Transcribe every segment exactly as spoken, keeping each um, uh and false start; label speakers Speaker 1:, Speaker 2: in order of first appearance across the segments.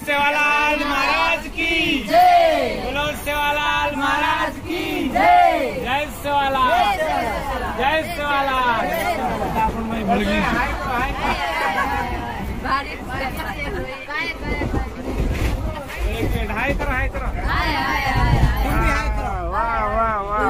Speaker 1: सेवालाल महाराज की जय। बोलो सेवालाल महाराज की जय। जय सेवालाल, जय सेवालाल। एक मिनट हाय करो, हाय करो, वाह वाह वाह।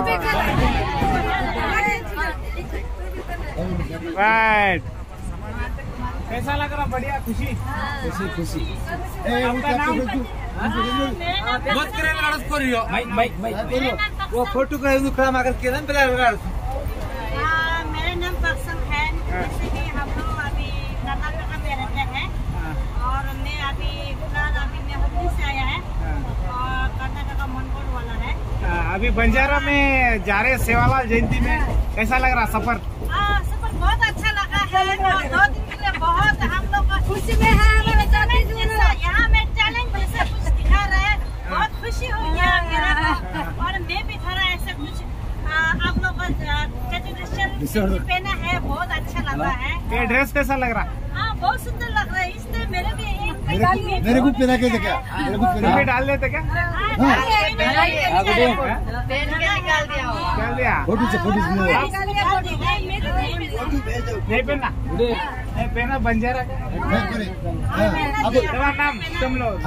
Speaker 1: राइट, कैसा लग रहा? बढ़िया, खुशी खुशी खुशी। आपका नाम? मत करे लड़स करियो माइक माइक माइक वो फोटो का इधर खड़ा मार के ना पहले लड़स।
Speaker 2: मेरा नाम पक्सम है। जैसे कि हम लोग अभी कर्नाटक में रहते हैं और मैं अभी फिलहाल अभी मैं हुबली से आया है और कर्नाटक का मनकोट वाला है।
Speaker 1: अभी बंजारा में जा रहे सेवालाल जयंती में, कैसा लग रहा सफर?
Speaker 2: हाँ, सफर बहुत अच्छा लगा है। दो दिन के लिए बहुत हम लोग खुशी में है। यहाँ में चैलेंज जैसा कुछ दिखा रहा है, बहुत खुशी हुई है और मैं भी थोड़ा ऐसा कुछ आप लोग ट्रेडिशनल पहना है, बहुत अच्छा लगा है।
Speaker 1: ये ड्रेस कैसा लग रहा?
Speaker 2: हाँ, बहुत सुंदर लग रहा है। इसलिए मेरे भी
Speaker 3: मेरे को पहना के क्या? मेरे को पहना
Speaker 1: डाल देते क्या? डाल दिया।
Speaker 3: फोटो से फोटो
Speaker 1: नहीं पहना, नहीं पहना बंजारा का। तुम्हारा नाम? तुम लोग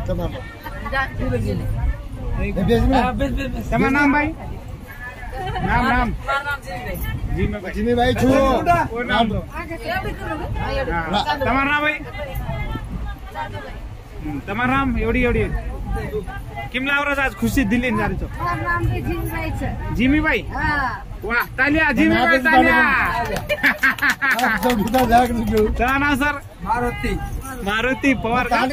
Speaker 1: तुम्हारा नाम भाई? नाम नाम जी में
Speaker 3: जिमी भाई छू
Speaker 1: नाम दो। तुम्हारा नाम भाई? तुम्हारा नाम? एवढी एवढी किमला आवरत आज खुशी दिली ना रे तो? जिमी भाई, वाह, तालिया जिमी भाई, तालिया। तुम्हारा नाम सर?
Speaker 3: मारुति
Speaker 1: मारुति पवार का?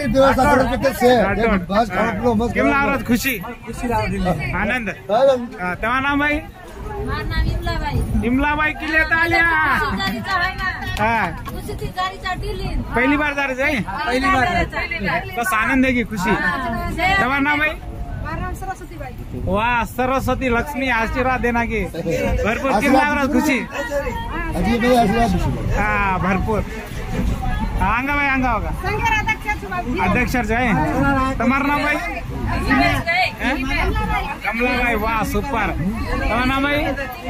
Speaker 1: किमला आवरत खुशी आनंद। तुम्हारा नाम भाई? इमला भाई किले तालिया। पहली बार जा रहे हैं? पहली बार, बस आनंद है की खुशी। तुम्हारा नाम भाई?
Speaker 2: सरस्वती भाई।
Speaker 1: वाह, सरस्वती लक्ष्मी आशीर्वाद देना की भरपूर किमला खुशी। हाँ, भरपूर अंगा भाई, अंगा होगा अध्यक्ष है। तुम्हारा नाम भाई? कमला भाई, वाह सुपर। तुम्हारा नाम भाई?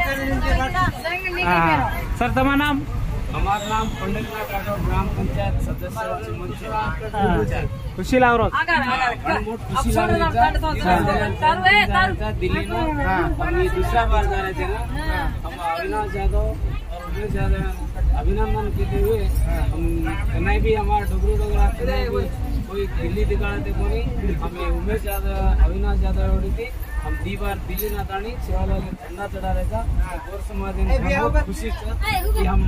Speaker 1: हाँ सर, तुम्हारा नाम?
Speaker 4: हमारा नाम पंडित नाथ राठौर, ग्राम पंचायत सदस्य
Speaker 1: खुशी लावरोत
Speaker 4: खुशी दिल्ली में। हम दूसरा बार जा रहे थे ना, हम अविनाश यादव और उमेश यादव अभिनंदन करते हुए हम कन्हई भी हमारा डोगरी डोगरा कोई दिल्ली दिखा रहे थे, कोई हमें उमेश यादव अविनाश यादव हो रही थी। हम दी बार दिल्ली नातानी सेवालाल झंडा चढ़ा रहा था। गौर समाधि बहुत खुशी कि हम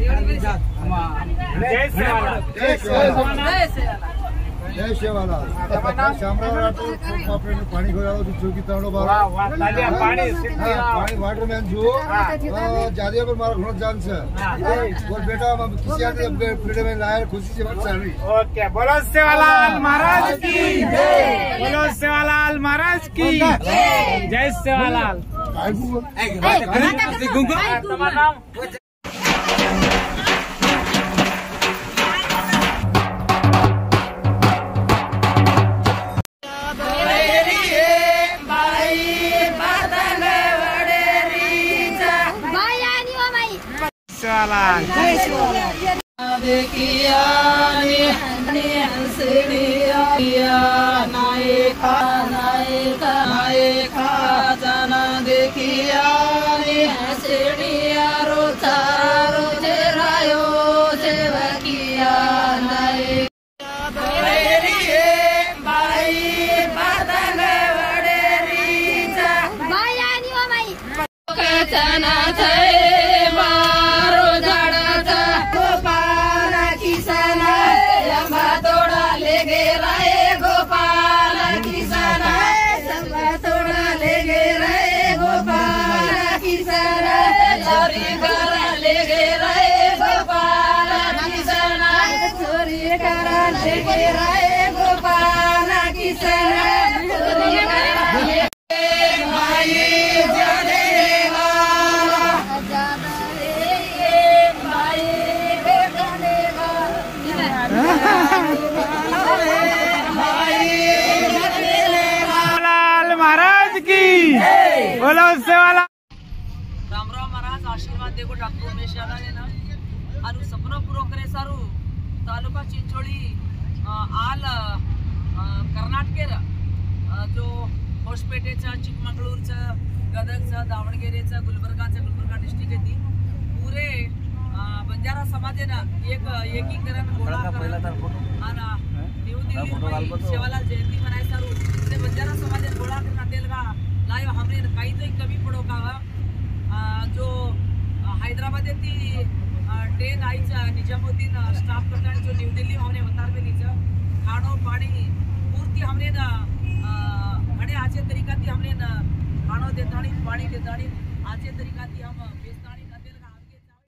Speaker 3: जय सेवालाल। श्यामराव राठौर पानी खोया चौकी तरणो पानी वाटर मैन जो जादिया पर मारा घोड़ा जान से और बेटा किसी आदमी फ्रीडम में लाया, खुशी से बात चल रही।
Speaker 1: ओके, बोलो सेवालाल महाराज की जय। बोलो सेवालाल महाराज की जय। सेवालाल। तुम्हारा नाम? सेवालाल।
Speaker 5: देखिया नायका नायका नायका जाना देखिया रोचा रोजे रायो सेवकिया नायका बाई बदन वडेरी जना गोपाल किशन
Speaker 1: बोलो उससे वाला
Speaker 6: राम राम महाराज आशीर्वाद देखो डॉक्टर उमेश यादव ने ना और सपना पूरा करे सारू तालुका चिंचोली आल कर्नाटकेर जो होसपेटेचा चिकमंगळूरचा गदगचा दावणगेरेचा गुलबर्गाचा गुलबर्गा डिस्ट्रिक्ट आहे ती पुरे बंजारा समाजेनं एक एकीकरण गोळा आणि न्यू दिल्ली सेवालाल जयंती मनाय सारू ते बंजारा समाज गोळा करना तेलगा लाइव हमने कहीं तो कमी पड़ो का जो हैदराबाद ती ट्रेन आई निजामुद्दीन स्टाफ करता जो न्यू दिल्ली हमने बता पे नीचे खानो पानी पूर्ति हमने ना घड़े आचे तरीका थी हमने ना खानो देता पानी देता आचे तरीका थी हम